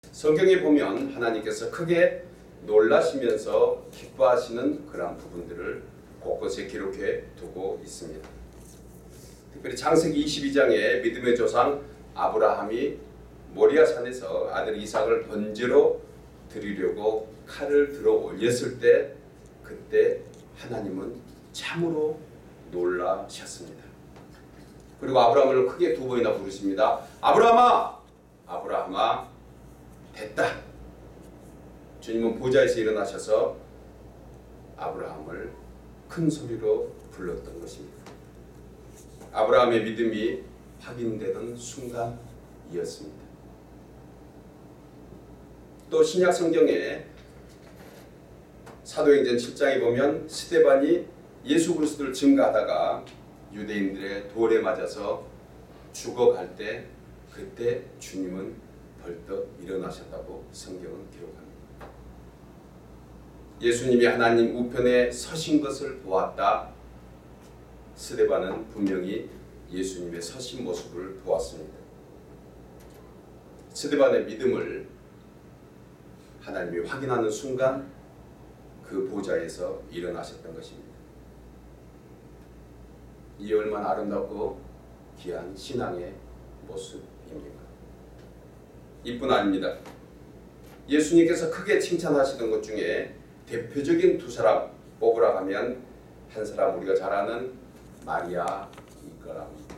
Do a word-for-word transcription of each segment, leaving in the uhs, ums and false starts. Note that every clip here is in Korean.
성경에 보면 하나님께서 크게 놀라시면서 기뻐하시는 그러한 부분들을 곳곳에 기록해 두고 있습니다. 특별히 창세기 이십이 장에 믿음의 조상 아브라함이 모리아 산에서 아들 이삭을 번제로 드리려고 칼을 들어 올렸을 때 그때 하나님은 참으로 놀라셨습니다. 그리고 아브라함을 크게 두 번이나 부르십니다. 아브라함아! 아브라함아! 됐다. 주님은 보좌에서 일어나셔서 아브라함을 큰 소리로 불렀던 것입니다. 아브라함의 믿음이 확인되던 순간이었습니다. 또 신약 성경에 사도행전 칠 장에 보면 스데반이 예수 그리스도를 증거하다가 유대인들의 돌에 맞아서 죽어갈 때 그때 주님은 벌떡 일어나셨다고 성경은 기록합니다. 예수님이 하나님 우편에 서신 것을 보았다. 스데반은 분명히 예수님의 서신 모습을 보았습니다. 스데반의 믿음을 하나님이 확인하는 순간 그 보좌에서 일어나셨던 것입니다. 이 얼마나 아름답고 귀한 신앙의 모습입니까? 이뿐 아닙니다. 예수님께서 크게 칭찬하시는 것 중에 대표적인 두 사람 뽑으라 하면 한 사람 우리가 잘 아는 마리아일 거랍니다.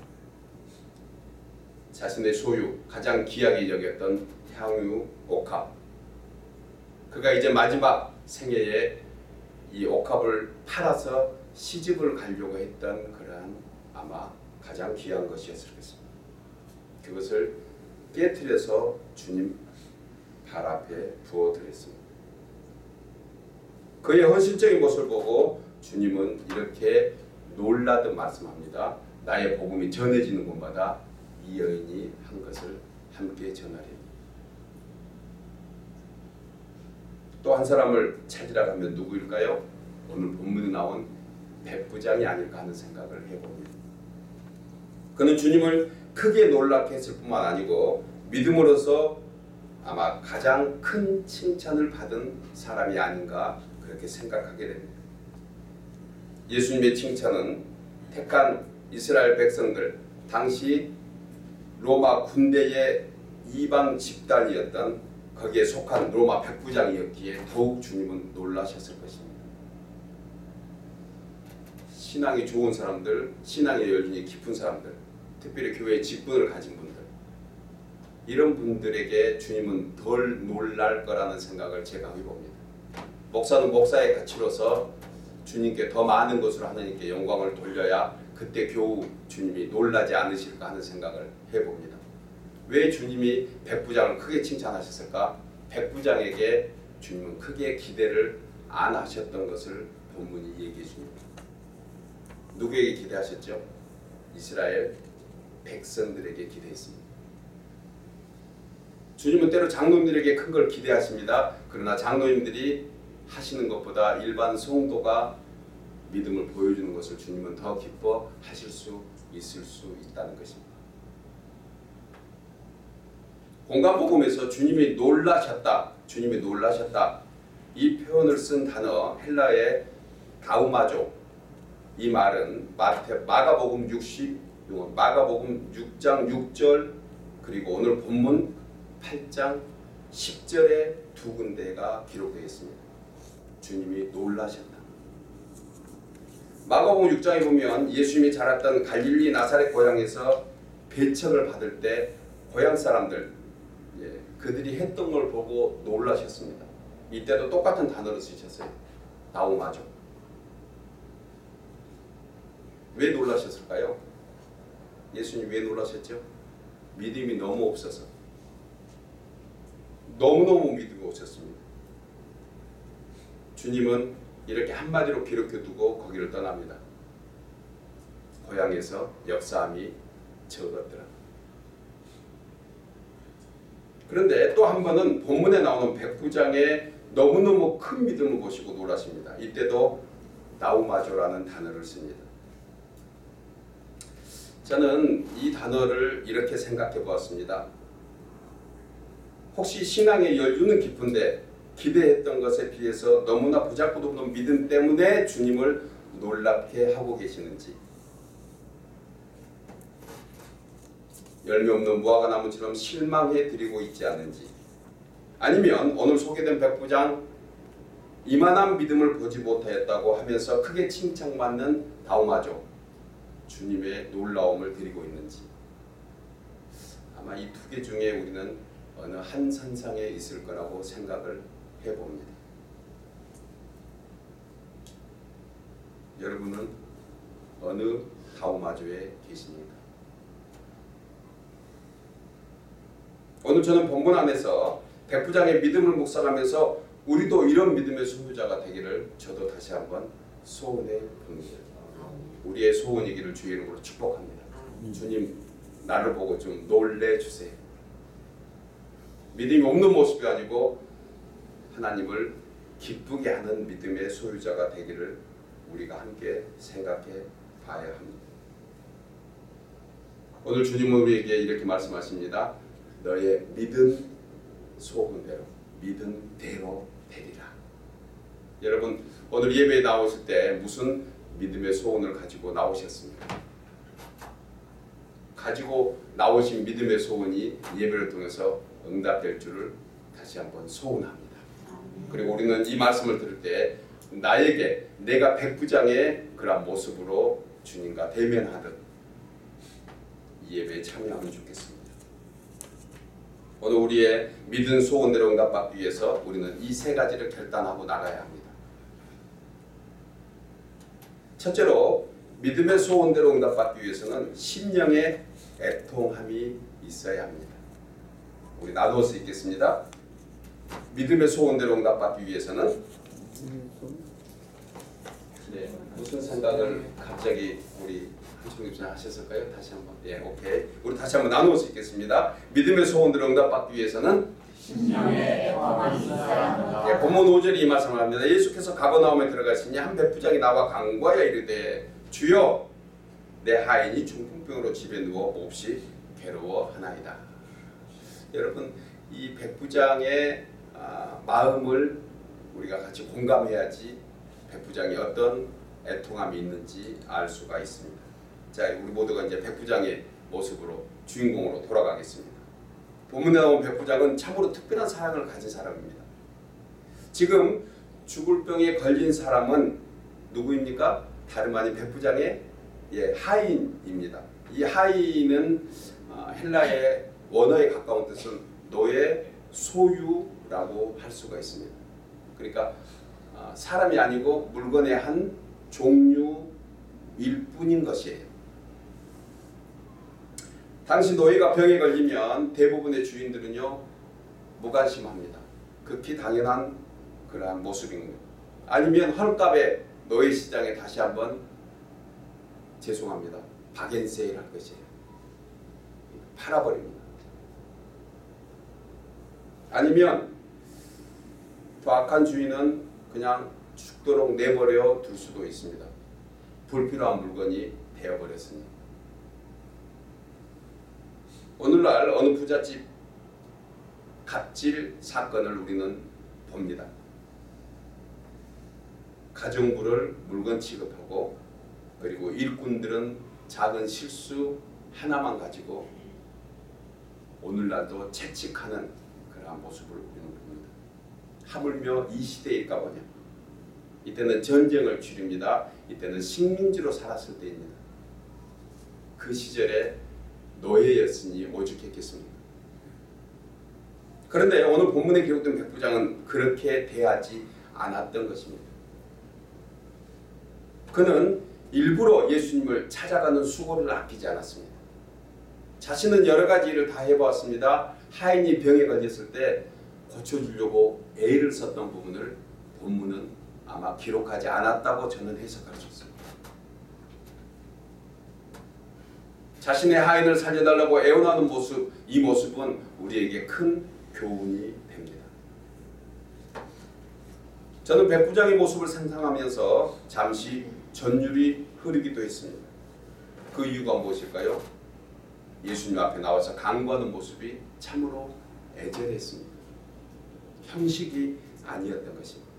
자신의 소유, 가장 귀하게 여겼던 향유 옥합. 그가 이제 마지막 생애에 이 옥합을 팔아서 시집을 가려고 했던 그러한 아마 가장 귀한 것이었을 것입니다. 그것을 깨트려서 주님 발 앞에 부어드렸습니다. 그의 헌신적인 모습을 보고 주님은 이렇게 놀라듯 말씀합니다. 나의 복음이 전해지는 곳마다 이 여인이 한 것을 함께 전하리. 또 한 사람을 찾으라 하면 누구일까요? 오늘 본문에 나온 백부장이 아닐까 하는 생각을 해봅니다. 그는 주님을 크게 놀라게 했을 뿐만 아니고 믿음으로써 아마 가장 큰 칭찬을 받은 사람이 아닌가 그렇게 생각하게 됩니다. 예수님의 칭찬은 택한 이스라엘 백성들, 당시 로마 군대의 이방 집단이었던 거기에 속한 로마 백부장이었기에 더욱 주님은 놀라셨을 것입니다. 신앙이 좋은 사람들, 신앙의 열정이 깊은 사람들, 특별히 교회의 직분을 가진 분들, 이런 분들에게 주님은 덜 놀랄 거라는 생각을 제가 해봅니다. 목사는 목사의 가치로서 주님께 더 많은 것으로 하나님께 영광을 돌려야 그때 겨우 주님이 놀라지 않으실까 하는 생각을 해봅니다. 왜 주님이 백부장을 크게 칭찬하셨을까? 백부장에게 주님은 크게 기대를 안 하셨던 것을 본문이 얘기해 줍니다. 누구에게 기대하셨죠? 이스라엘 백성들에게 기대했습니다. 주님은 때로 장로님들에게 큰 걸 기대하십니다. 그러나 장로님들이 하시는 것보다 일반 성도가 믿음을 보여주는 것을 주님은 더 기뻐하실 수 있을 수 있다는 것입니다. 공간복음에서 주님이 놀라셨다, 주님이 놀라셨다 이 표현을 쓴 단어 헬라의 다우마조, 이 말은 마태, 마가복음 육십, 마가복음 육 장 육 절 그리고 오늘 본문 팔 장 십 절에 두 군데가 기록되어 있습니다. 주님이 놀라셨다. 마가복음 육 장에 보면 예수님이 자랐던 갈릴리 나사렛 고향에서 배척을 받을 때 고향 사람들, 예, 그들이 했던 걸 보고 놀라셨습니다. 이때도 똑같은 단어를 쓰셨어요. 다우마조. 왜 놀라셨을까요? 예수님 왜 놀라셨죠? 믿음이 너무 없어서. 너무너무 믿음이 없었습니다. 주님은 이렇게 한마디로 기록해두고 거기를 떠납니다. 고향에서 역사함이 적었더라. 그런데 또 한 번은 본문에 나오는 백부장의 너무너무 큰 믿음을 보시고 놀라십니다. 이때도 다우마조라는 단어를 씁니다. 저는 이 단어를 이렇게 생각해 보았습니다. 혹시 신앙의 연륜은 깊은데 기대했던 것에 비해서 너무나 보잘것없는 믿음 때문에 주님을 놀랍게 하고 계시는지, 열매 없는 무화과 나무처럼 실망해 드리고 있지 않는지, 아니면 오늘 소개된 백부장 이만한 믿음을 보지 못하였다고 하면서 크게 칭찬받는 다우마족 주님의 놀라움을 드리고 있는지, 아마 이 두 개 중에 우리는 어느 한 선상에 있을 거라고 생각을 해봅니다. 여러분은 어느 다우마족에 계십니까? 오늘 저는 본문 안에서 백부장의 믿음을 묵상하면서 우리도 이런 믿음의 소유자가 되기를 저도 다시 한번 소원해 봅니다. 우리의 소원이기를 주의 이름으로 축복합니다. 주님, 나를 보고 좀 놀래주세요. 믿음이 없는 모습이 아니고 하나님을 기쁘게 하는 믿음의 소유자가 되기를 우리가 함께 생각해 봐야 합니다. 오늘 주님은 우리에게 이렇게 말씀하십니다. 너의 믿음 소원대로, 믿음대로 되리라. 여러분, 오늘 예배에 나오실 때 무슨 믿음의 소원을 가지고 나오셨습니까? 가지고 나오신 믿음의 소원이 예배를 통해서 응답될 줄을 다시 한번 소원합니다. 그리고 우리는 이 말씀을 들을 때 나에게 내가 백부장의 그런 모습으로 주님과 대면하듯 이 예배에 참여하면 좋겠습니다. 오늘 우리의 믿은 소원대로 응답받기 위해서 우리는 이 세 가지를 결단하고 나가야 합니다. 첫째로 믿음의 소원대로 응답받기 위해서는 심령의 애통함이 있어야 합니다. 우리 나누어서 읽겠습니다. 믿음의 소원대로 응답받기 위해서는 네, 무슨 생각을 갑자기 우리 한충님 하셨을까요? 다시 한번. 예, 오케이. 우리 다시 한번 나누어서 읽겠습니다. 믿음의 소원대로 응답받기 위해서는 심령의 애통함이 있어야 합니다. 예, 본문 오 절이 이 말씀을 합니다. 예수께서 가버나움에 들어가시니 한 백부장이 나와 간구하여 이르되 주여 내 하인이 중풍병으로 집에 누워 몹시 괴로워하나이다. 여러분, 이 백부장의 아, 마음을 우리가 같이 공감해야지 백부장이 어떤 애통함이 있는지 알 수가 있습니다. 자, 우리 모두가 이제 백부장의 모습으로 주인공으로 돌아가겠습니다. 본문에 나온 백부장은 참으로 특별한 사랑을 가진 사람입니다. 지금 죽을 병에 걸린 사람은 누구입니까? 다름 아닌 백부장의 예, 하인입니다. 이 하인은 어, 헬라의 원어에 가까운 뜻은 노예, 소유라고 할 수가 있습니다. 그러니까 어, 사람이 아니고 물건의 한 종류일 뿐인 것이에요. 당시 노예가 병에 걸리면 대부분의 주인들은요 무관심합니다. 극히 당연한 그러한 모습입니다. 아니면 헐값에 노예 시장에 다시 한번 죄송합니다. 박앤세일 할 것이에요. 팔아버립니다. 아니면 더 악한 주인은 그냥 죽도록 내버려 둘 수도 있습니다. 불필요한 물건이 되어버렸으니. 오늘날 어느 부잣집 갑질 사건을 우리는 봅니다. 가정부를 물건 취급하고 그리고 일꾼들은 작은 실수 하나만 가지고 오늘날도 채찍하는 그러한 모습을 우리는 봅니다. 하물며 이 시대일까 보냐. 이때는 전쟁을 줄입니다. 이때는 식민지로 살았을 때입니다. 그 시절에 노예였으니 오죽했겠습니까? 그런데 오늘 본문에 기록된 백부장은 그렇게 대하지 않았던 것입니다. 그는 일부러 예수님을 찾아가는 수고를 아끼지 않았습니다. 자신은 여러 가지 일을 다 해보았습니다. 하인이 병에 걸렸을 때 고쳐주려고 애를 썼던 부분을 본문은 아마 기록하지 않았다고 저는 해석할 수 있습니다. 자신의 하인을 살려달라고 애원하는 모습, 이 모습은 우리에게 큰 교훈이 됩니다. 저는 백부장의 모습을 상상하면서 잠시 전율이 흐르기도 했습니다. 그 이유가 무엇일까요? 예수님 앞에 나와서 간구하는 모습이 참으로 애절했습니다. 형식이 아니었던 것입니다.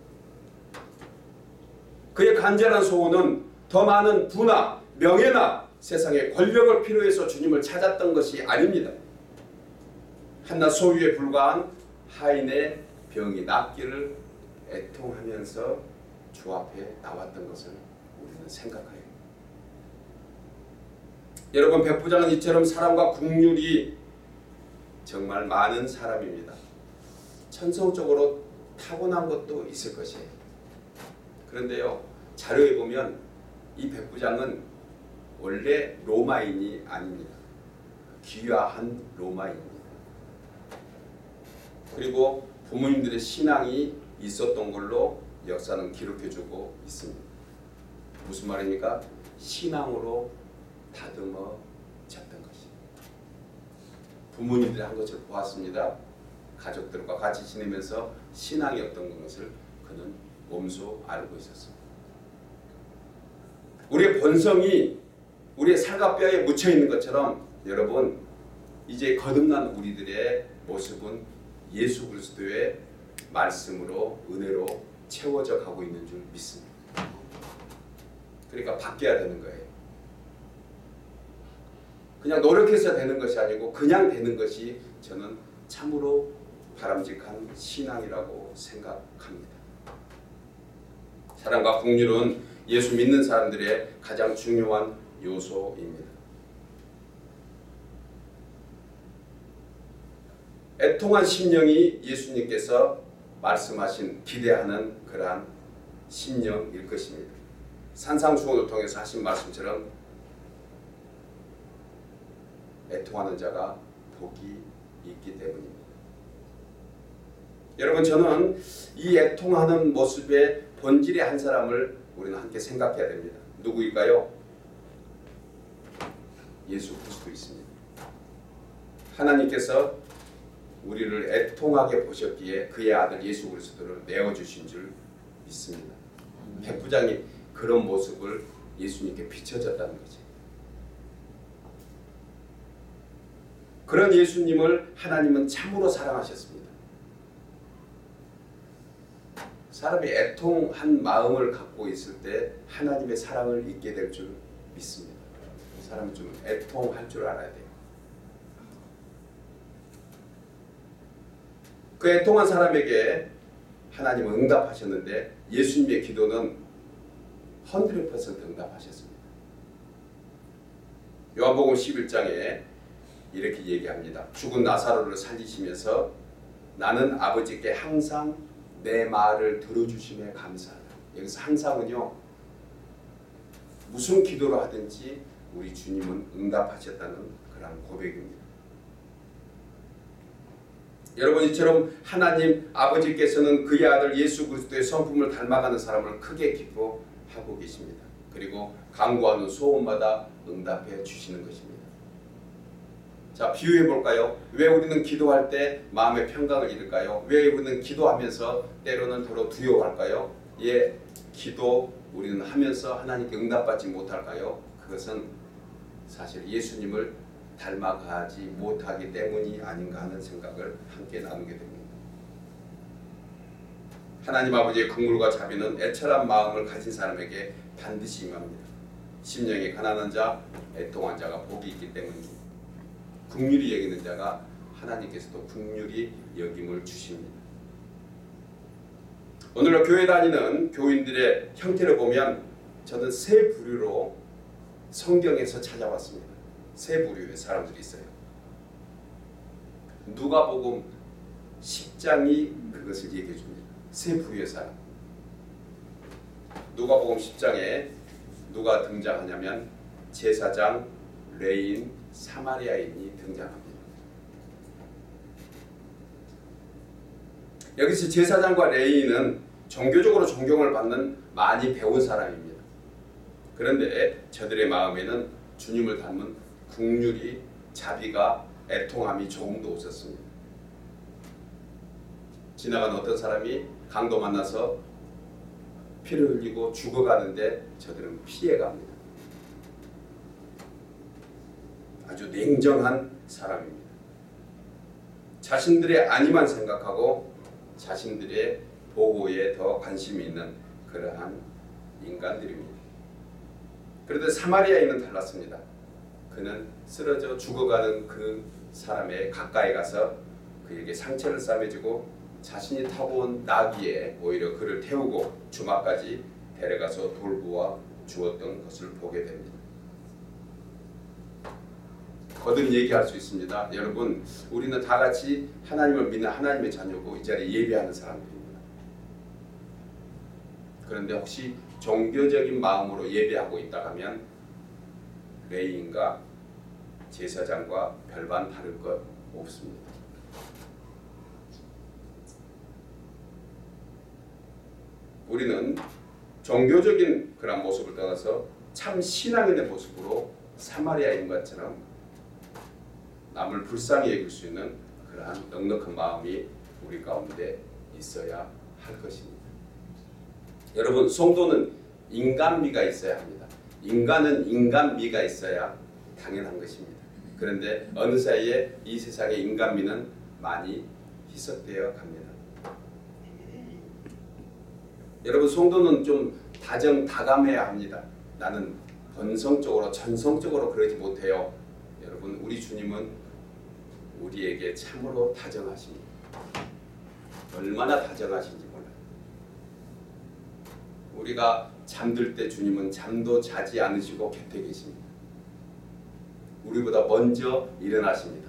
그의 간절한 소원은 더 많은 부나 명예나 세상의 권력을 필요해서 주님을 찾았던 것이 아닙니다. 한낱 소유에 불과한 하인의 병이 낫기를 애통하면서 주 앞에 나왔던 것을 우리는 생각해요. 여러분, 백부장은 이처럼 사랑과 긍휼이 정말 많은 사람입니다. 천성적으로 타고난 것도 있을 것이에요. 그런데요, 자료에 보면 이 백부장은 원래 로마인이 아닙니다. 귀화한 로마인입니다. 그리고 부모님들의 신앙이 있었던 걸로 역사는 기록해주고 있습니다. 무슨 말입니까? 신앙으로 다듬어졌던 것이. 부모님들이 한 것을 보았습니다. 가족들과 같이 지내면서 신앙이 어떤 것을 그는 몸소 알고 있었습니다. 우리의 본성이 우리의 살갑뼈에 묻혀 있는 것처럼 여러분, 이제 거듭난 우리들의 모습은 예수 그리스도의 말씀으로 은혜로 채워져 가고 있는 줄 믿습니다. 그러니까 바뀌어야 되는 거예요. 그냥 노력해서 되는 것이 아니고 그냥 되는 것이 저는 참으로 바람직한 신앙이라고 생각합니다. 사랑과 긍휼은 예수 믿는 사람들의 가장 중요한 요소입니다. 애통한 심령이 예수님께서 말씀하신 기대하는 그러한 심령일 것입니다. 산상수훈을 통해서 하신 말씀처럼 애통하는 자가 복이 있기 때문입니다. 여러분, 저는 이 애통하는 모습의 본질의 한 사람을 우리는 함께 생각해야 됩니다. 누구일까요? 예수 그리스도 있습니다. 하나님께서 우리를 애통하게 보셨기에 그의 아들 예수 그리스도를 내어주신 줄 믿습니다. 백부장이 그런 모습을 예수님께 비춰졌다는 거죠. 그런 예수님을 하나님은 참으로 사랑하셨습니다. 사람이 애통한 마음을 갖고 있을 때 하나님의 사랑을 잊게 될 줄 믿습니다. 사람이 좀 애통할 줄 알아야 돼요. 그 애통한 사람에게 하나님은 응답하셨는데 예수님의 기도는 백 퍼센트 응답하셨습니다. 요한복음 십일 장에 이렇게 얘기합니다. 죽은 나사로를 살리시면서 나는 아버지께 항상 내 말을 들어주심에 감사하다. 여기서 항상은요, 무슨 기도를 하든지 우리 주님은 응답하셨다는 그런 고백입니다. 여러분, 이처럼 하나님 아버지께서는 그의 아들 예수 그리스도의 성품을 닮아가는 사람을 크게 기뻐하고 계십니다. 그리고 간구하는 소원마다 응답해 주시는 것입니다. 자, 비유해 볼까요? 왜 우리는 기도할 때 마음의 평강을 잃을까요? 왜 우리는 기도하면서 때로는 더러 두려워할까요? 예, 기도 우리는 하면서 하나님께 응답받지 못할까요? 그것은 사실 예수님을 닮아가지 못하기 때문이 아닌가 하는 생각을 함께 나누게 됩니다. 하나님 아버지의 긍휼과 자비는 애절한 마음을 가진 사람에게 반드시 임합니다. 심령이 가난한 자, 애통한 자가 복이 있기 때문입니다. 긍휼히 여기는 자가 하나님께서도 긍휼히 여김을 주십니다. 오늘날 교회 다니는 교인들의 형태를 보면 저는 세 부류로 성경에서 찾아왔습니다. 세 부류의 사람들이 있어요. 누가복음 십 장이 그것을 얘기해 줍니다. 세 부류의 사람. 누가복음 십 장에 누가 등장하냐면 제사장, 레인, 사마리아인이 등장합니다. 여기서 제사장과 레인은 종교적으로 존경을 받는 많이 배운 사람입니다. 그런데 저들의 마음에는 주님을 닮은 긍휼이, 자비가, 애통함이 조금도 없었습니다. 지나간 어떤 사람이 강도 만나서 피를 흘리고 죽어가는데 저들은 피해갑니다. 아주 냉정한 사람입니다. 자신들의 안위만 생각하고 자신들의 보호에 더 관심이 있는 그러한 인간들입니다. 그런데 사마리아인은 달랐습니다. 그는 쓰러져 죽어가는 그 사람의 가까이 가서 그에게 상처를 싸매주고 자신이 타고 온 나귀에 오히려 그를 태우고 주막까지 데려가서 돌보아 주었던 것을 보게 됩니다. 거듭 얘기할 수 있습니다. 여러분, 우리는 다 같이 하나님을 믿는 하나님의 자녀고 이 자리에 예배하는 사람들입니다. 그런데 혹시 종교적인 마음으로 예배하고 있다 하면 레위인과 제사장과 별반 다를 것 없습니다. 우리는 종교적인 그런 모습을 떠나서 참 신앙인의 모습으로 사마리아인과처럼 남을 불쌍히 여길 수 있는 그러한 넉넉한 마음이 우리 가운데 있어야 할 것입니다. 여러분, 성도는 인간미가 있어야 합니다. 인간은 인간미가 있어야 당연한 것입니다. 그런데 어느 사이에 이 세상의 인간미는 많이 희석되어 갑니다. 여러분, 성도는 좀 다정다감해야 합니다. 나는 본성적으로 전성적으로 그러지 못해요. 여러분, 우리 주님은 우리에게 참으로 다정하십니다. 얼마나 다정하신지 몰라요. 우리가 잠들 때 주님은 잠도 자지 않으시고 곁에 계십니다. 우리보다 먼저 일어나십니다.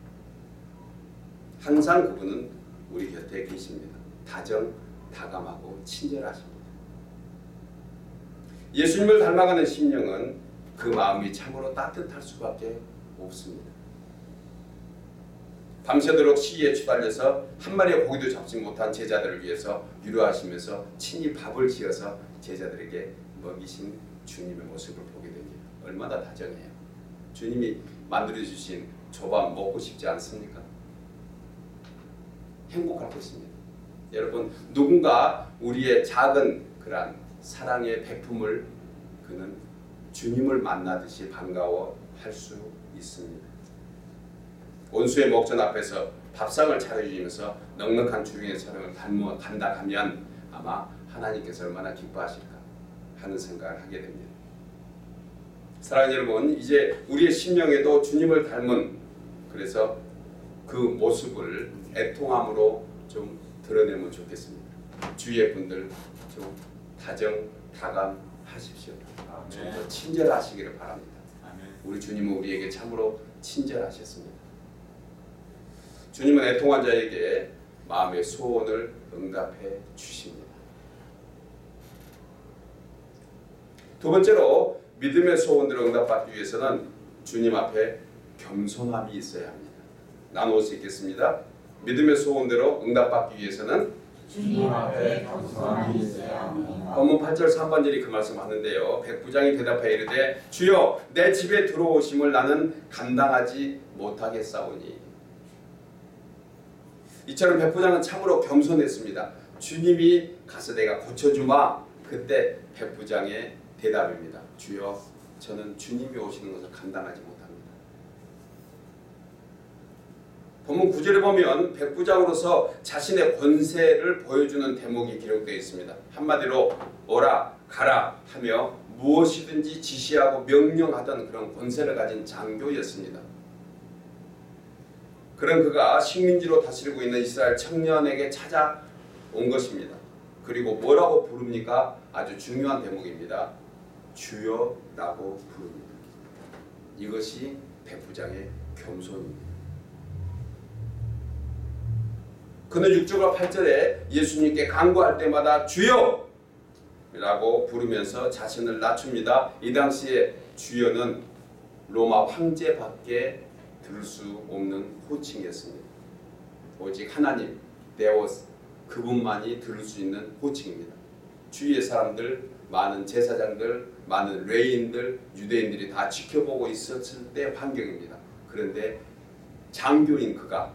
항상 그분은 우리 곁에 계십니다. 다정다감하고 친절하십니다. 예수님을 닮아가는 심령은 그 마음이 참으로 따뜻할 수밖에 없습니다. 밤새도록 시위에 추달려서 한 마리의 고기도 잡지 못한 제자들을 위해서 위로하시면서 친히 밥을 지어서 제자들에게 먹이신 주님의 모습을 보게 됩니다. 얼마나 다정해요. 주님이 만들어주신 조밥 먹고 싶지 않습니까? 행복할 것입니다. 여러분, 누군가 우리의 작은 그러한 사랑의 베품을 그는 주님을 만나듯이 반가워할 수 있습니다. 원수의 목전 앞에서 밥상을 차려주면서 넉넉한 주님의 사랑을 감당하면 아마 하나님께서 얼마나 기뻐하실까 하는 생각을 하게 됩니다. 사랑하는 여러분, 이제 우리의 심령에도 주님을 닮은, 그래서 그 모습을 애통함으로 좀 드러내면 좋겠습니다. 주위의 분들 좀 다정다감하십시오. 좀 더 친절하시기를 바랍니다. 우리 주님은 우리에게 참으로 친절하셨습니다. 주님은 애통한 자에게 마음의 소원을 응답해 주십니다. 두 번째로 믿음의 소원들을 응답받기 위해서는 주님 앞에 겸손함이 있어야 합니다. 나누어 수 있겠습니다. 믿음의 소원대로 응답받기 위해서는 주님 앞에 겸손함이 있어야 합니다. 본문 팔 절 삼 번절이 그 말씀하는데요. 백부장이 대답하여 이르되 주여 내 집에 들어오심을 나는 감당하지 못하겠사오니. 이처럼 백부장은 참으로 겸손했습니다. 주님이 가서 내가 고쳐주마. 그때 백부장의 대답입니다. 주여 저는 주님이 오시는 것을 감당하지 못합니다. 본문 구 절에 보면 백부장으로서 자신의 권세를 보여주는 대목이 기록되어 있습니다. 한마디로 오라 가라 하며 무엇이든지 지시하고 명령하던 그런 권세를 가진 장교였습니다. 그런 그가 식민지로 다스리고 있는 이스라엘 청년에게 찾아온 것입니다. 그리고 뭐라고 부릅니까? 아주 중요한 대목입니다. 주여라고 부릅니다. 이것이 백부장의 겸손입니다. 그는 육 절과 팔 절에 예수님께 간구할 때마다 주여! 라고 부르면서 자신을 낮춥니다. 이 당시에 주여는 로마 황제밖에 들을 수 없는 호칭이었습니다. 오직 하나님, 데오스, 그분만이 들을 수 있는 호칭입니다. 주위의 사람들, 많은 제사장들, 많은 레위인들, 유대인들이 다 지켜보고 있었을 때 환경입니다. 그런데 장교인 그가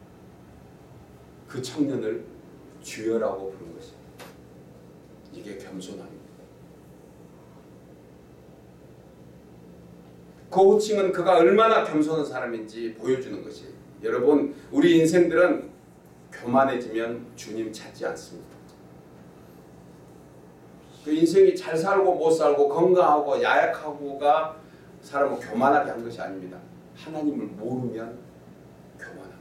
그 청년을 주여라고 부른 것입니다. 이게 겸손함입니다. 그 호칭은 그가 얼마나 겸손한 사람인지 보여주는 것이에요. 여러분, 우리 인생들은 교만해지면 주님 찾지 않습니다. 그 인생이 잘 살고 못 살고 건강하고 야약하고가 사람을 교만하게 한 것이 아닙니다. 하나님을 모르면 교만합니다.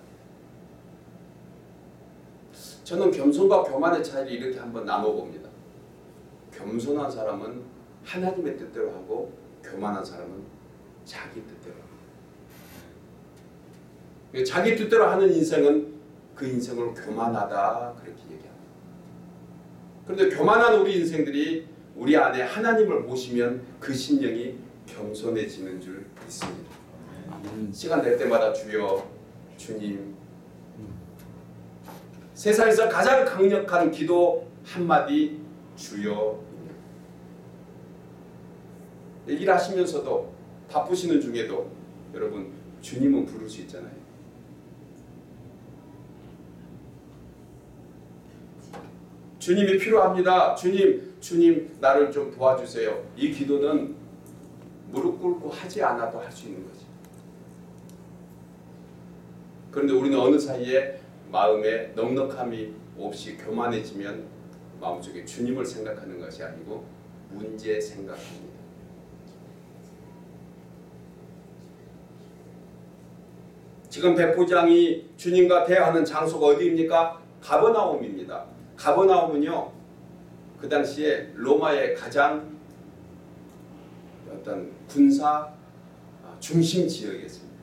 저는 겸손과 교만의 차이를 이렇게 한번 나눠봅니다. 겸손한 사람은 하나님의 뜻대로 하고 교만한 사람은 자기 뜻대로 합니다. 자기 뜻대로 하는 인생은 그 인생을 교만하다 그렇게 얘기합니다. 그런데 교만한 우리 인생들이 우리 안에 하나님을 모시면 그 심령이 겸손해지는 줄 믿습니다. 시간 될 때마다 주여 주님, 세상에서 가장 강력한 기도 한마디 주여. 일하시면서도 바쁘시는 중에도 여러분 주님은 부를 수 있잖아요. 주님이 필요합니다. 주님, 주님 나를 좀 도와주세요. 이 기도는 무릎 꿇고 하지 않아도 할 수 있는 거지. 그런데 우리는 어느 사이에 마음에 넉넉함이 없이 교만해지면 마음속에 주님을 생각하는 것이 아니고 문제 생각합니다. 지금 백부장이 주님과 대화하는 장소가 어디입니까? 가버나움입니다. 가버나움은요, 그 당시에 로마의 가장 어떤 군사 중심 지역이었습니다.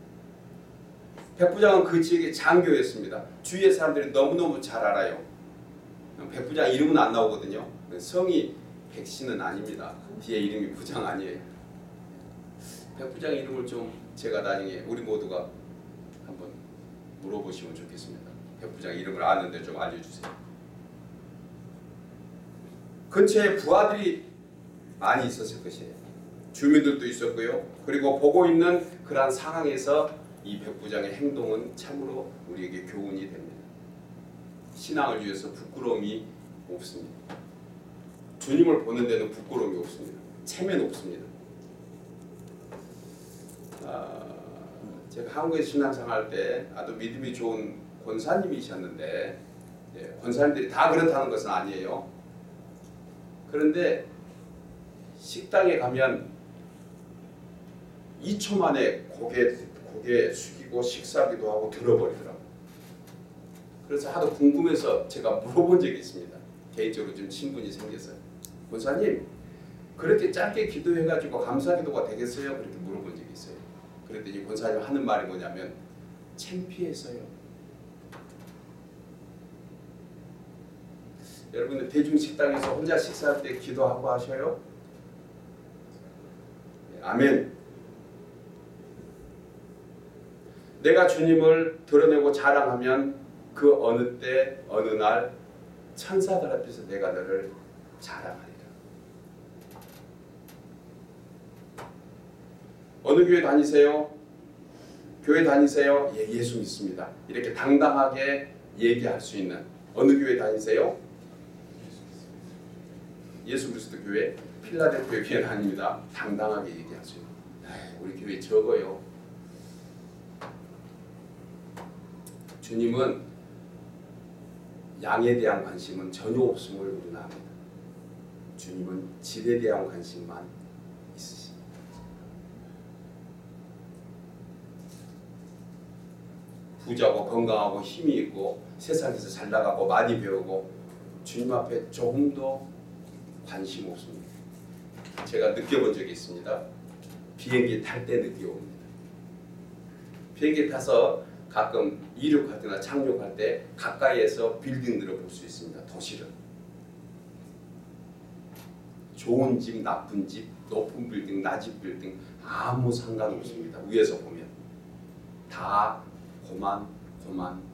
백부장은 그 지역의 장교였습니다. 주위의 사람들이 너무너무 잘 알아요. 백부장 이름은 안 나오거든요. 성이 백신은 아닙니다. 뒤에 이름이 부장 아니에요. 백부장 이름을 좀 제가 나중에 우리 모두가 한번 물어보시면 좋겠습니다. 백부장 이름을 아는데 좀 알려주세요. 근처에 부하들이 많이 있었을 것이에요. 주민들도 있었고요. 그리고 보고 있는 그러한 상황에서 이 백부장의 행동은 참으로 우리에게 교훈이 됩니다. 신앙을 위해서 부끄러움이 없습니다. 주님을 보는 데는 부끄러움이 없습니다. 체면 없습니다. 아, 제가 한국에 신앙생활 때 아주 믿음이 좋은 권사님이셨는데, 예, 권사님들이 다 그렇다는 것은 아니에요. 그런데 식당에 가면 이 초 만에 고개, 고개 숙이고 식사기도 하고 들어버리더라고요. 그래서 하도 궁금해서 제가 물어본 적이 있습니다. 개인적으로 좀 친분이 생겼어요. 권사님, 그렇게 짧게 기도해가지고 감사기도가 되겠어요? 그렇게 물어본 적이 있어요. 그랬더니 권사님 하는 말이 뭐냐면 창피해서요. 여러분들 대중식당에서 혼자 식사할 때 기도하고 하셔요? 아멘. 내가 주님을 드러내고 자랑하면 그 어느 때 어느 날 천사들 앞에서 내가 너를 자랑하리라. 어느 교회 다니세요? 교회 다니세요? 예, 예수 믿습니다. 이렇게 당당하게 얘기할 수 있는. 어느 교회 다니세요? 예수 그리스도 교회, 필라델피아 교회 아닙니다. 당당하게 얘기할 수 있는. 우리 교회 적어요. 주님은 양에 대한 관심은 전혀 없음을 우리는 압니다. 주님은 질에 대한 관심만 있으십니다. 부자고 건강하고 힘이 있고 세상에서 잘 나가고 많이 배우고 주님 앞에 조금도 관심 없습니다. 제가 느껴본 적이 있습니다. 비행기 탈 때 느껴옵니다. 비행기 타서 가끔 이륙할 때나 착륙할 때 가까이에서 빌딩들을 볼 수 있습니다. 도시를. 좋은 집, 나쁜 집, 높은 빌딩, 낮은 빌딩 아무 상관없습니다. 위에서 보면 다 고만, 고만합니다.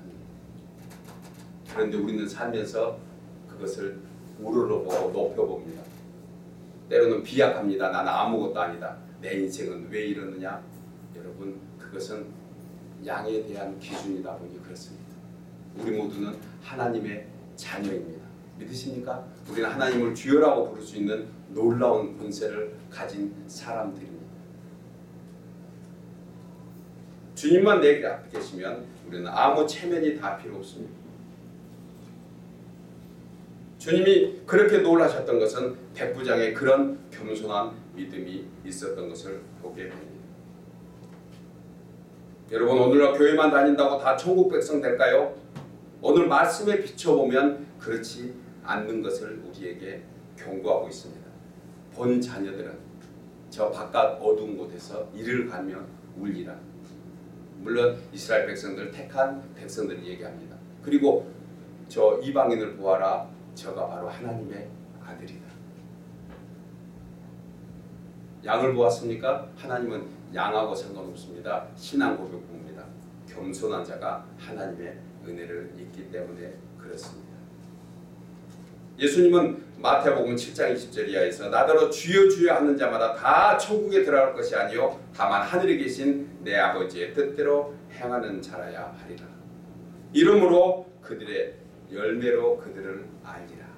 그런데 우리는 살면서 그것을 우러러보고 높여봅니다. 때로는 비약합니다. 나는 아무것도 아니다. 내 인생은 왜 이러느냐? 여러분, 그것은 양에 대한 기준이다 보니 그렇습니다. 우리 모두는 하나님의 자녀입니다. 믿으십니까? 우리는 하나님을 주여라고 부를 수 있는 놀라운 권세를 가진 사람들입니다. 주님만 내 앞에 계시면 우리는 아무 체면이 다 필요 없습니다. 주님이 그렇게 놀라셨던 것은 백부장의 그런 겸손한 믿음이 있었던 것을 보게 됩니다. 여러분, 오늘날 교회만 다닌다고 다 천국 백성 될까요? 오늘 말씀에 비춰보면 그렇지 않는 것을 우리에게 경고하고 있습니다. 본 자녀들은 저 바깥 어두운 곳에서 이를 가며 울리라. 물론 이스라엘 백성들, 택한 백성들을 얘기합니다. 그리고 저 이방인을 보아라. 저가 바로 하나님의 아들이다. 양을 보았습니까? 하나님은 양하고 상관없습니다. 신앙 고백입니다. 겸손한 자가 하나님의 은혜를 입기 때문에 그렇습니다. 예수님은 마태복음 칠 장 이십 절 이하에서 나더러 주여 주여 하는 자마다 다 천국에 들어갈 것이 아니요 다만 하늘에 계신 내 아버지의 뜻대로 행하는 자라야 하리라. 이러므로 그들의 열매로 그들을 알리라.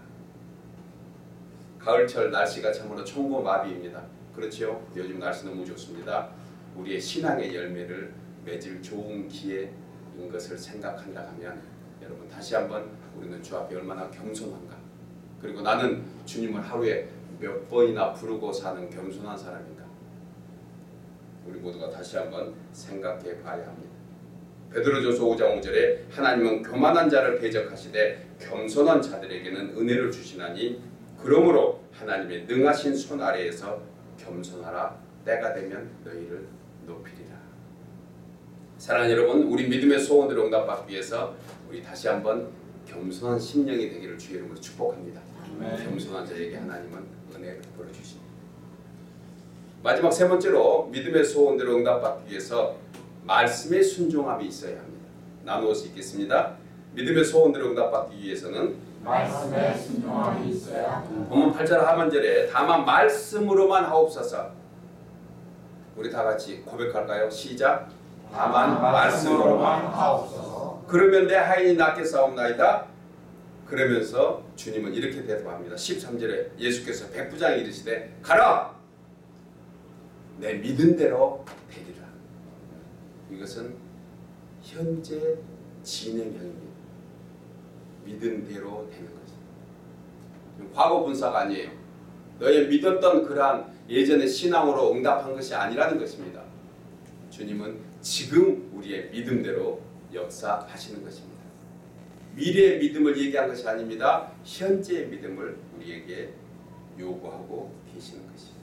가을철 날씨가 참으로 천고마비입니다. 그렇지요? 요즘 날씨 너무 좋습니다. 우리의 신앙의 열매를 맺을 좋은 기회인 것을 생각한다 하면 여러분 다시 한번 우리는 주 앞에 얼마나 겸손한가. 그리고 나는 주님을 하루에 몇 번이나 부르고 사는 겸손한 사람인가. 우리 모두가 다시 한번 생각해 봐야 합니다. 베드로전서 오 장 오 절에 하나님은 교만한 자를 대적하시되 겸손한 자들에게는 은혜를 주시나니 그러므로 하나님의 능하신 손 아래에서 겸손하라. 때가 되면 너희를 높이리라. 사랑하는 여러분, 우리 믿음의 소원을 응답받기 위해서 우리 다시 한번 겸손한 심령이 되기를 주의 이름으로 축복합니다. 아멘. 겸손한 자에게 하나님은 은혜를 베풀어 주십니다. 마지막 세 번째로 믿음의 소원대로 응답받기 위해서 말씀의 순종함이 있어야 합니다. 나누어서 읽겠습니다. 믿음의 소원대로 응답받기 위해서는 말씀에 순종함이 있어야 합니다. 본문 팔 절 하반절에 다만 말씀으로만 하옵소서. 우리 다 같이 고백할까요? 시작. 다만 말씀으로만 하옵소서. 그러면 내 하인이 낫게 싸움나이다. 그러면서 주님은 이렇게 대답합니다. 십삼 절에 예수께서 백부장이 이르시되 가라. 내 믿은 대로 되리라. 이것은 현재 진행형입니다. 믿은 대로 되는 것입니다. 과거 분사가 아니에요. 너의 믿었던 그러한 예전의 신앙으로 응답한 것이 아니라는 것입니다. 주님은 지금 우리의 믿음대로 역사하시는 것입니다. 미래의 믿음을 얘기한 것이 아닙니다. 현재의 믿음을 우리에게 요구하고 계시는 것입니다.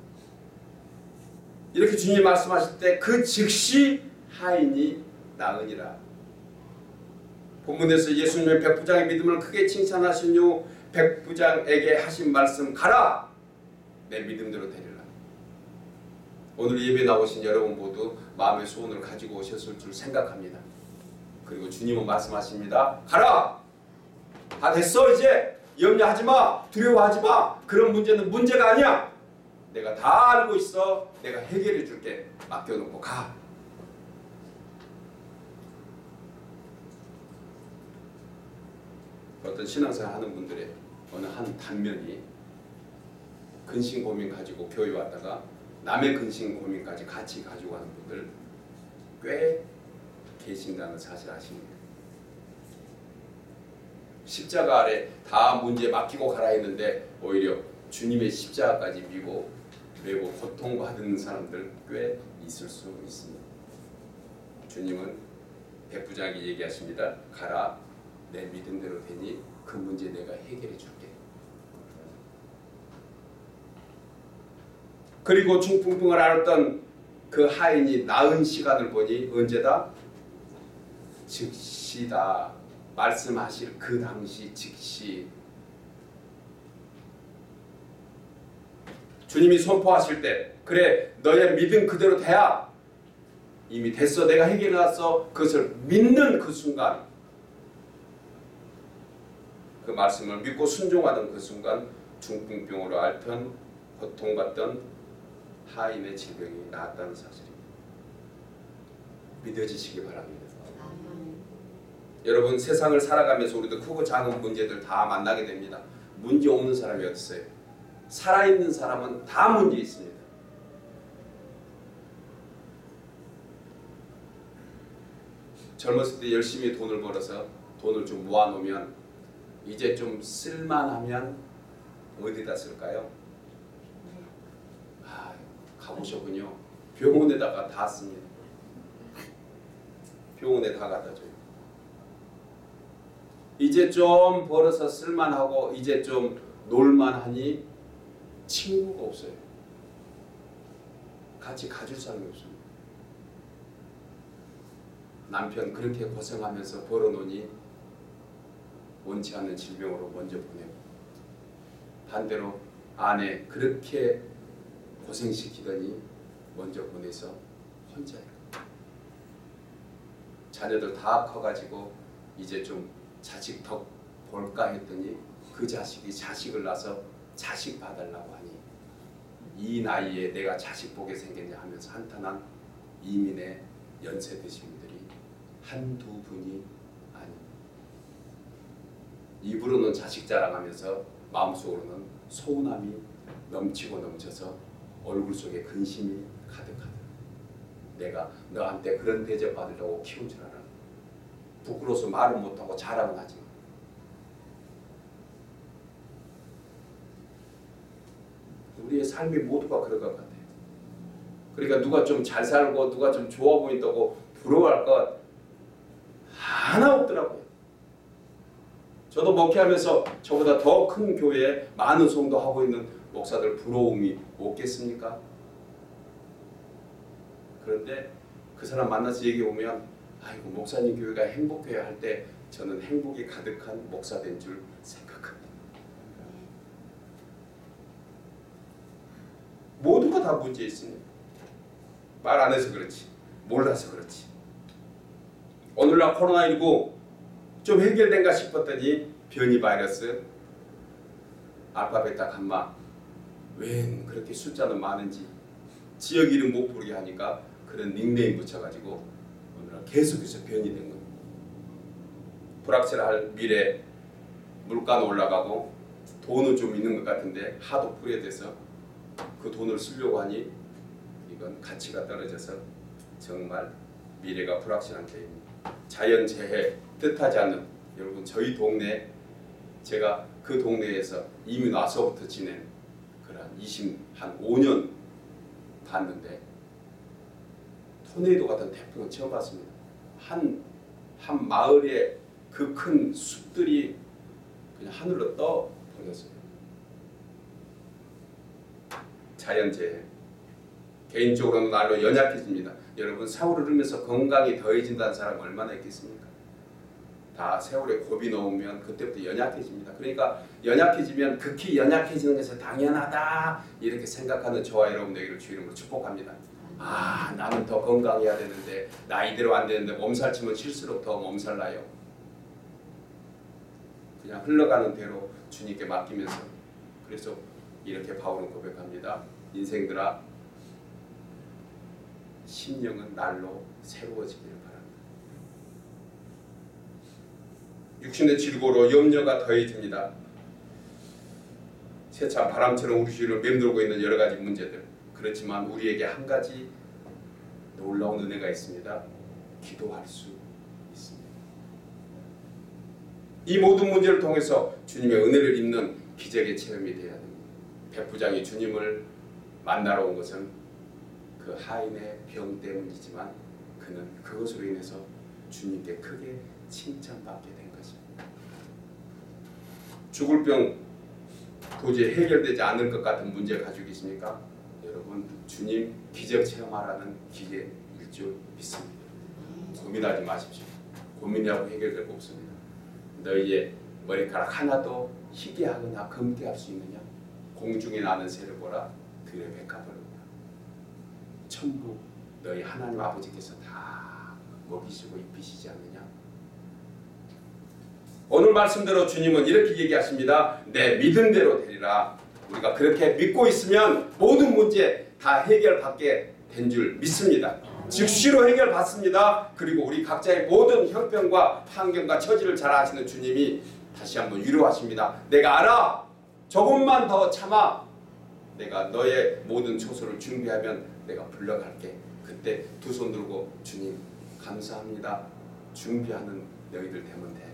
이렇게 주님이 말씀하실 때 그 즉시 하인이 나으니라. 본문에서 예수님의 백부장의 믿음을 크게 칭찬하신 후 백부장에게 하신 말씀 가라. 내 믿음대로 되리라. 오늘 예배 나오신 여러분 모두 마음의 소원을 가지고 오셨을 줄 생각합니다. 그리고 주님은 말씀하십니다. 가라. 다 됐어. 이제 염려하지 마. 두려워하지 마. 그런 문제는 문제가 아니야. 내가 다 알고 있어. 내가 해결해 줄게. 맡겨놓고 가. 어떤 신앙생활 하는 분들의 어느 한 단면이 근심 고민 가지고 교회 왔다가 남의 근심 고민까지 같이 가지고 가는 분들 꽤 계신다는 사실 아십니까? 십자가 아래 다 문제 맡기고 가라 했는데 오히려 주님의 십자가까지 미고 매고 고통받는 사람들 꽤 있을 수 있습니다. 주님은 백부장에게 얘기하십니다. 가라. 내 믿음대로 되니 그 문제 내가 해결해 줄게. 그리고 중풍병을 앓았던 그 하인이 나은 시간을 보니 언제다? 즉시다. 말씀하실 그 당시 즉시. 주님이 선포하실 때 그래 너의 믿음 그대로 돼야 이미 됐어. 내가 해결해놨어. 그것을 믿는 그 순간 그 말씀을 믿고 순종하던 그 순간 중풍병으로 앓던 고통받던 하인의 질병이 나았다는 사실입니다. 믿어지시기 바랍니다. 여러분 세상을 살아가면서 우리도 크고 작은 문제들 다 만나게 됩니다. 문제 없는 사람이 어디 있어요? 살아있는 사람은 다 문제 있습니다. 젊었을 때 열심히 돈을 벌어서 돈을 좀 모아놓으면 이제 좀 쓸만하면 어디다 쓸까요? 아, 가보셨군요. 병원에다가 다 씁니다. 병원에 다 갖다 줘요. 이제 좀 벌어서 쓸만하고 이제 좀 놀만하니 친구가 없어요. 같이 가줄 사람이 없습니다. 남편 그렇게 고생하면서 벌어놓으니 원치 않는 질병으로 먼저 보내고, 반대로 아내 그렇게 고생시키더니 먼저 보내서 혼자예요. 자녀들 다 커가지고 이제 좀 자식 덕 볼까 했더니 그 자식이 자식을 낳아서 자식 봐달라고 하니 이 나이에 내가 자식 보게 생겼냐 하면서 한탄한 이민의 연세 드신 분들이 한두 분이 아닙니다. 입으로는 자식 자랑하면서 마음속으로는 서운함이 넘치고 넘쳐서 얼굴 속에 근심이 가득하다. 내가 너한테 그런 대접 받으려고 키운 줄 알아. 부끄러워서 말은 못하고 자랑은 하지만 우리의 삶이 모두가 그럴 것 같아요. 그러니까 누가 좀 잘 살고 누가 좀 좋아 보인다고 부러워할 것 하나 없더라고요. 저도 목회하면서 저보다 더 큰 교회에 많은 성도하고 있는 목사들 부러움이 없겠습니까? 그런데 그 사람 만나서 얘기해보면 아이고 목사님 교회가 행복해야 할 때 저는 행복이 가득한 목사 된 줄 생각합니다. 모두가 다 문제 있습니다. 말 안 해서 그렇지, 몰라서 그렇지. 오늘날 코로나십구 좀 해결된가 싶었더니 변이 바이러스, 알파, 베타, 감마, 웬 그렇게 숫자는 많은지 지역 이름 못 부르게 하니까 그런 닉네임 붙여가지고 오늘날 계속해서 변이 된 겁니다. 불확실할 미래, 물가는 올라가고 돈은 좀 있는 것 같은데 하도 풀이돼서 그 돈을 쓰려고 하니 이건 가치가 떨어져서 정말 미래가 불확실한 때입니다. 자연재해 뜻하지 않는, 여러분 저희 동네, 제가 그 동네에서 이미 와서부터 지낸 그런 이십, 한 오 년 봤는데 토네이도 같은 태풍은 처음 봤습니다. 한, 한 마을에 그 큰 숲들이 그냥 하늘로 떠 버렸어요. 자연재해. 개인적으로는 날로 연약해집니다. 여러분 세월을 흐르면서 건강이 더해진다는 사람 얼마나 있겠습니까? 다 세월에 곱이 넘으면 그때부터 연약해집니다. 그러니까 연약해지면 극히 연약해지는 것이 당연하다 이렇게 생각하는 저와 여러분에게를 주 이름으로 축복합니다. 아, 나는 더 건강해야 되는데 나이대로 안 되는데 몸살 치면 칠수록 더 몸살 나요. 그냥 흘러가는 대로 주님께 맡기면서, 그래서 이렇게 바울은 고백합니다. 인생들아, 심령은 날로 새로워지기를 바랍니다. 육신의 질고로 염려가 더해집니다. 세차 바람처럼 우리 주위를 맴돌고 있는 여러 가지 문제들. 그렇지만 우리에게 한 가지 놀라운 은혜가 있습니다. 기도할 수 있습니다. 이 모든 문제를 통해서 주님의 은혜를 입는 기적의 체험이 되어야 됩니다. 백부장이 주님을 만나러 온 것은 그 하인의 병 때문이지만 그는 그것으로 인해서 주님께 크게 칭찬받게 된 것입니다. 죽을 병 도저히 해결되지 않을 것 같은 문제 가지고 계십니까? 여러분, 주님 기적 체험하라는 기회일 줄 믿습니다. 고민하지 마십시오. 고민하고 해결될 거 없습니다. 너희의 머리카락 하나도 희게하거나 검게 할 수 있느냐? 공중에 나는 새를 보라. 들의 백합을 보라. 천국 너희 하나님 아버지께서 다 먹이시고 입히시지 않느냐? 오늘 말씀대로 주님은 이렇게 얘기하십니다. 내 믿음대로 되리라. 우리가 그렇게 믿고 있으면 모든 문제 다 해결받게 된 줄 믿습니다. 즉시로 해결받습니다. 그리고 우리 각자의 모든 형편과 환경과 처지를 잘 아시는 주님이 다시 한번 위로하십니다. 내가 알아. 조금만 더 참아. 내가 너의 모든 처소를 준비하면 내가 불러갈게. 그때 두 손 들고 주님 감사합니다. 준비하는 너희들 되면 돼.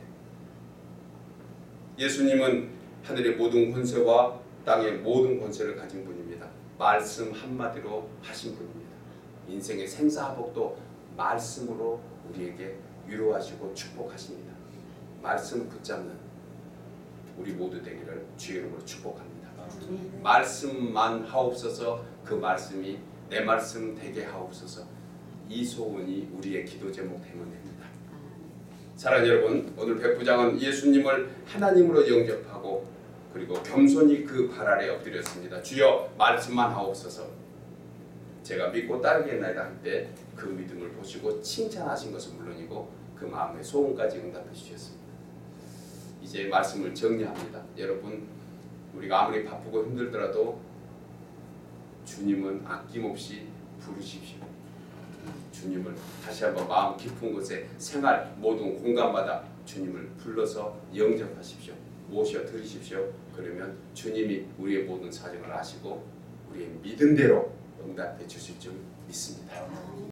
예수님은 하늘의 모든 권세와 땅의 모든 권세를 가진 분입니다. 말씀 한마디로 하신 분입니다. 인생의 생사화복도 말씀으로 우리에게 위로하시고 축복하십니다. 말씀 붙잡는 우리 모두 되기를 주의 이름으로 축복합니다. 말씀만 하옵소서. 그 말씀이 내 말씀 되게 하옵소서. 이 소원이 우리의 기도 제목 되면 됩니다. 사랑하는 여러분, 오늘 백부장은 예수님을 하나님으로 영접하고 그리고 겸손히 그 발 아래 엎드렸습니다. 주여 말씀만 하옵소서. 제가 믿고 따르겠나이다 할 때 그 믿음을 보시고 칭찬하신 것은 물론이고 그 마음의 소원까지 응답해 주셨습니다. 이제 말씀을 정리합니다. 여러분, 우리가 아무리 바쁘고 힘들더라도 주님은 아낌없이 부르십시오. 주님을 다시 한번 마음 깊은 곳에 생활 모든 공간마다 주님을 불러서 영접하십시오. 모셔 드리십시오. 그러면 주님이 우리의 모든 사정을 아시고 우리의 믿음대로 응답해 주실 줄 믿습니다.